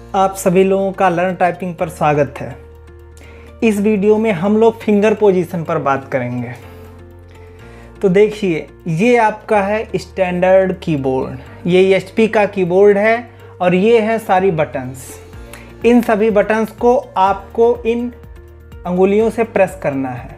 आप सभी लोगों का लर्न टाइपिंग पर स्वागत है। इस वीडियो में हम लोग फिंगर पोजीशन पर बात करेंगे। तो देखिए, ये आपका है स्टैंडर्ड कीबोर्ड, ये HP का कीबोर्ड है और ये है सारी बटन्स। इन सभी बटन्स को आपको इन अंगुलियों से प्रेस करना है।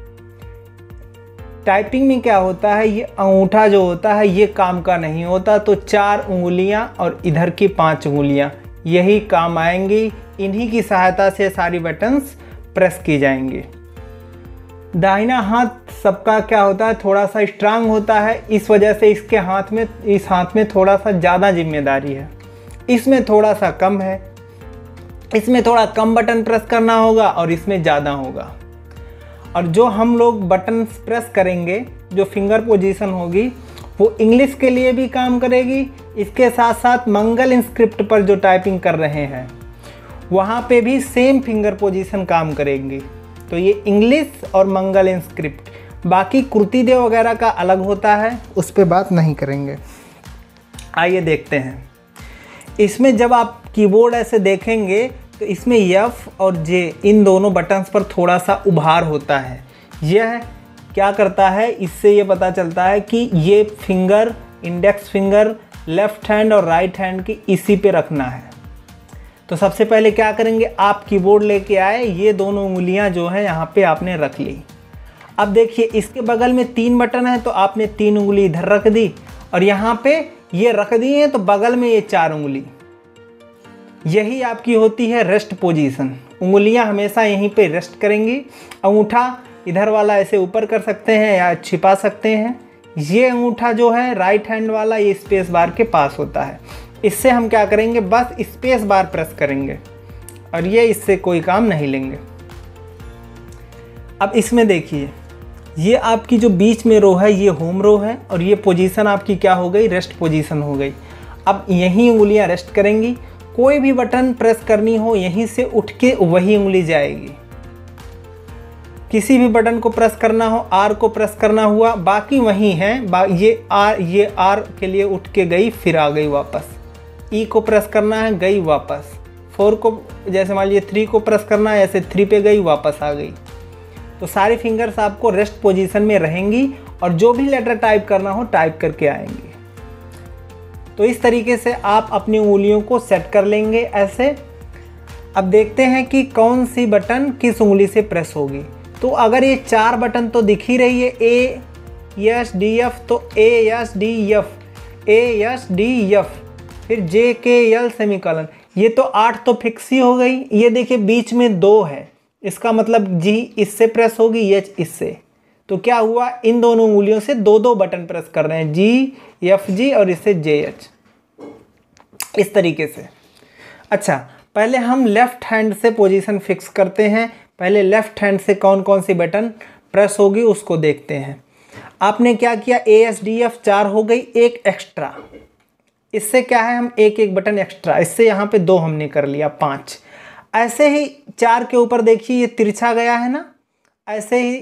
टाइपिंग में क्या होता है, ये अंगूठा जो होता है ये काम का नहीं होता, तो 4 उंगलियां और इधर की 5 उंगलियां यही काम आएंगी। इन्हीं की सहायता से सारी बटन्स प्रेस की जाएंगी। दाहिना हाथ सबका क्या होता है, थोड़ा सा स्ट्रांग होता है, इस वजह से इस हाथ में थोड़ा सा ज़्यादा जिम्मेदारी है। इसमें थोड़ा सा कम है, इसमें थोड़ा कम बटन प्रेस करना होगा और इसमें ज़्यादा होगा। और जो हम लोग बटन प्रेस करेंगे, जो फिंगर पोजीशन होगी, वो इंग्लिश के लिए भी काम करेगी। इसके साथ साथ मंगल इंस्क्रिप्ट पर जो टाइपिंग कर रहे हैं वहाँ पे भी सेम फिंगर पोजीशन काम करेंगी। तो ये इंग्लिश और मंगल इंस्क्रिप्ट, बाकी कुर्तीदेव वगैरह का अलग होता है, उस पर बात नहीं करेंगे। आइए देखते हैं। इसमें जब आप कीबोर्ड ऐसे देखेंगे तो इसमें F और J इन दोनों बटन्स पर थोड़ा सा उभार होता है। यह क्या करता है, इससे ये पता चलता है कि ये finger, index finger left hand और राइट हैंड की इसी पे रखना है। तो सबसे पहले क्या करेंगे, आप कीबोर्ड लेके आए, ये दोनों उंगलियां जो है यहाँ पे आपने रख ली। अब देखिए, इसके बगल में 3 बटन है, तो आपने 3 उंगली इधर रख दी और यहाँ पे ये रख दी है, तो बगल में ये 4 उंगली, यही आपकी होती है रेस्ट पोजीशन। उंगलियां हमेशा यहीं पे रेस्ट करेंगी। अंगूठा इधर वाला ऐसे ऊपर कर सकते हैं या छिपा सकते हैं। ये अंगूठा जो है राइट हैंड वाला, ये स्पेस बार के पास होता है। इससे हम क्या करेंगे, बस स्पेस बार प्रेस करेंगे और ये इससे कोई काम नहीं लेंगे। अब इसमें देखिए, ये आपकी जो बीच में रो है ये होम रो है और ये पोजीशन आपकी क्या हो गई, रेस्ट पोजीशन हो गई। अब यहीं उंगलियां रेस्ट करेंगी। कोई भी बटन प्रेस करनी हो, यहीं से उठ के वही उंगली जाएगी। किसी भी बटन को प्रेस करना हो, R को प्रेस करना हुआ, बाकी वहीं है। ये R के लिए उठ के गई, फिर आ गई वापस। E को प्रेस करना है, गई वापस। 4 को, जैसे मान लीजिए 3 को प्रेस करना है, ऐसे 3 पे गई, वापस आ गई। तो सारी फिंगर्स आपको रेस्ट पोजीशन में रहेंगी और जो भी लेटर टाइप करना हो टाइप करके आएंगी। तो इस तरीके से आप अपनी उंगलियों को सेट कर लेंगे ऐसे। अब देखते हैं कि कौन सी बटन किस उंगली से प्रेस होगी। तो अगर ये 4 बटन तो दिख ही रही है, A S D F, तो A S D F, फिर J K L सेमीकोलन, ये तो 8 तो फिक्स ही हो गई। ये देखिए बीच में 2 है, इसका मतलब G इससे प्रेस होगी, H इससे। तो क्या हुआ, इन दोनों उंगलियों से 2-2 बटन प्रेस कर रहे हैं, G F G और इससे J H, इस तरीके से। अच्छा, पहले हम लेफ्ट हैंड से पोजीशन फिक्स करते हैं। पहले लेफ्ट हैंड से कौन कौन सी बटन प्रेस होगी उसको देखते हैं। आपने क्या किया, ASDF 4 हो गई, एक एक्स्ट्रा। इससे क्या है, हम एक बटन एक्स्ट्रा, इससे यहाँ पे 2 हमने कर लिया, 5। ऐसे ही 4 के ऊपर देखिए ये तिरछा गया है ना, ऐसे ही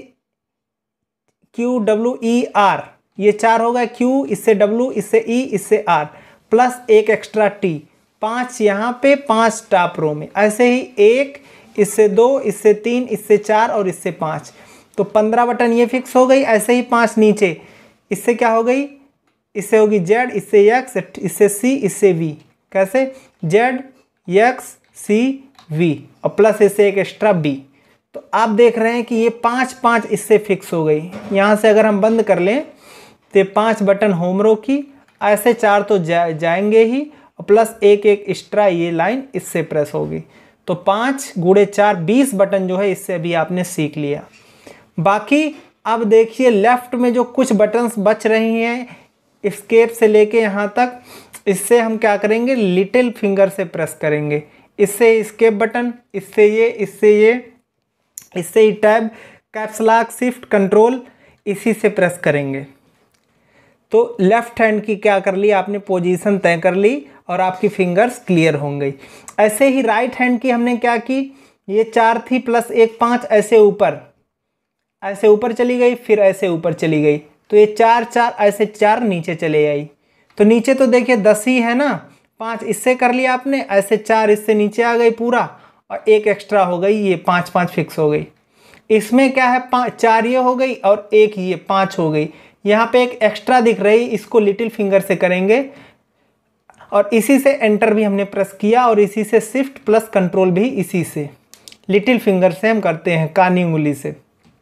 QWER, ये 4 हो गया, Q इससे W, इससे E, इससे R, प्लस एक एक्स्ट्रा T, 5 यहाँ पे, 5 टॉप रो में। ऐसे ही 1, इससे 2, इससे 3, इससे 4 और इससे 5, तो 15 बटन ये फिक्स हो गई। ऐसे ही 5 नीचे, इससे क्या हो गई, इससे होगी Z, इससे X, इससे C, इससे V। कैसे, Z X C V और प्लस इससे एक एक्स्ट्रा B। तो आप देख रहे हैं कि ये 5-5 इससे फिक्स हो गई। यहाँ से अगर हम बंद कर लें तो 5 बटन होम रो की, ऐसे 4 तो जाएंगे ही, और प्लस एक एक्स्ट्रा ये लाइन इससे प्रेस होगी। तो 5 × 4 20 बटन जो है इससे अभी आपने सीख लिया। बाकी अब देखिए लेफ्ट में जो कुछ बटन्स बच रही हैं, एस्केप से लेके यहाँ तक, इससे हम क्या करेंगे, लिटिल फिंगर से प्रेस करेंगे। इससे एस्केप बटन, इससे ये, इससे ही tab, caps lock, shift, control, इसी से प्रेस करेंगे। तो लेफ्ट हैंड की क्या कर ली आपने, पोजीशन तय कर ली और आपकी फिंगर्स क्लियर हो गई। ऐसे ही राइट हैंड की हमने क्या की, ये 4 थी प्लस एक 5, ऐसे ऊपर चली गई, फिर ऐसे ऊपर चली गई, तो ये 4 ऐसे 4 नीचे चले आई। तो नीचे तो देखिए 10 ही है ना, 5 इससे कर लिया आपने, ऐसे 4 इससे नीचे आ गई पूरा, और 1 एक्स्ट्रा हो गई, ये 5 5 फिक्स हो गई। इसमें क्या है, 4 ये हो गई और 1 ये 5 हो गई। यहाँ पे एक एक्स्ट्रा दिख रही, इसको लिटिल फिंगर से करेंगे और इसी से एंटर भी हमने प्रेस किया और इसी से शिफ्ट प्लस कंट्रोल भी इसी से लिटिल फिंगर से हम करते हैं, कानी उंगली से।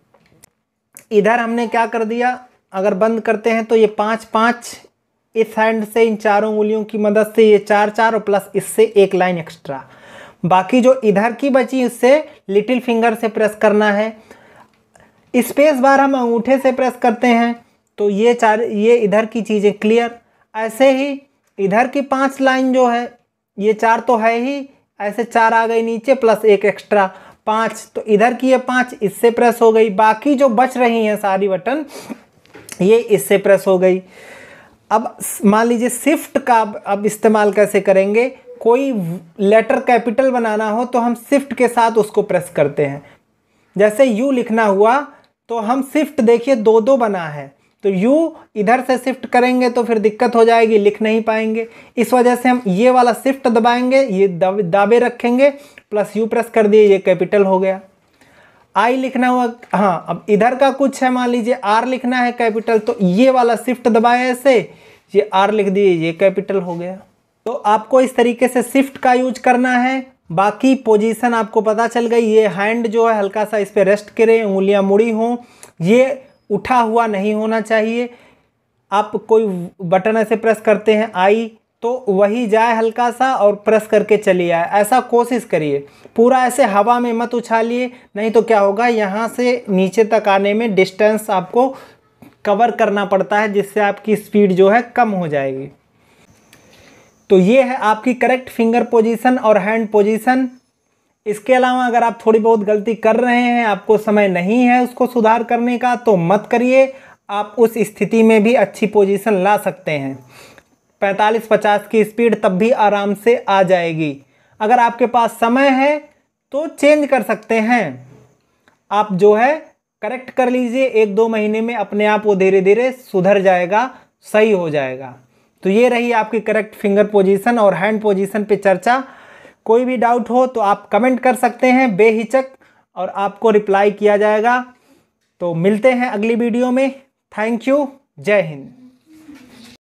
इधर हमने क्या कर दिया, अगर बंद करते हैं तो ये 5 5 इस हैंड से इन चारों उंगलियों की मदद से ये 4 4 और प्लस इससे एक लाइन एक्स्ट्रा। बाकी जो इधर की बची उससे लिटिल फिंगर से प्रेस करना है। स्पेस बार हम अंगूठे से प्रेस करते हैं तो ये इधर की चीज़ें क्लियर। ऐसे ही इधर की 5 लाइन जो है, ये 4 तो है ही, ऐसे 4 आ गई नीचे प्लस 1 एक्स्ट्रा 5, तो इधर की ये 5 इससे प्रेस हो गई। बाकी जो बच रही हैं सारी बटन ये इससे प्रेस हो गई। अब मान लीजिए शिफ्ट का अब इस्तेमाल कैसे करेंगे, कोई लेटर कैपिटल बनाना हो तो हम शिफ्ट के साथ उसको प्रेस करते हैं। जैसे यू लिखना हुआ तो हम शिफ्ट देखिए 2 बना है, तो यू इधर से शिफ्ट करेंगे तो फिर दिक्कत हो जाएगी, लिख नहीं पाएंगे। इस वजह से हम ये वाला शिफ्ट दबाएंगे, ये दाबे रखेंगे, प्लस यू प्रेस कर दिए, ये कैपिटल हो गया। आई लिखना हुआ, हाँ अब इधर का कुछ है, मान लीजिए आर लिखना है कैपिटल, तो ये वाला शिफ्ट दबाए ऐसे, ये आर लिख दिए, ये कैपिटल हो गया। तो आपको इस तरीके से शिफ्ट का यूज करना है। बाकी पोजीशन आपको पता चल गई। ये हैंड जो है हल्का सा इस पर रेस्ट करे, उंगलियां मुड़ी हों, ये उठा हुआ नहीं होना चाहिए। आप कोई बटन ऐसे प्रेस करते हैं आई तो वही जाए हल्का सा और प्रेस करके चलिए आए, ऐसा कोशिश करिए। पूरा ऐसे हवा में मत उछालिए, नहीं तो क्या होगा, यहाँ से नीचे तक आने में डिस्टेंस आपको कवर करना पड़ता है, जिससे आपकी स्पीड जो है कम हो जाएगी। तो ये है आपकी करेक्ट फिंगर पोजीशन और हैंड पोजीशन। इसके अलावा अगर आप थोड़ी बहुत गलती कर रहे हैं, आपको समय नहीं है उसको सुधार करने का, तो मत करिए। आप उस स्थिति में भी अच्छी पोजीशन ला सकते हैं। 45-50 की स्पीड तब भी आराम से आ जाएगी। अगर आपके पास समय है तो चेंज कर सकते हैं। आप जो है करेक्ट कर लीजिए, 1-2 महीने में अपने आप वो धीरे धीरे सुधर जाएगा, सही हो जाएगा। तो ये रही आपकी करेक्ट फिंगर पोजीशन और हैंड पोजीशन पे चर्चा। कोई भी डाउट हो तो आप कमेंट कर सकते हैं बेहिचक, और आपको रिप्लाई किया जाएगा। तो मिलते हैं अगली वीडियो में। थैंक यू, जय हिंद।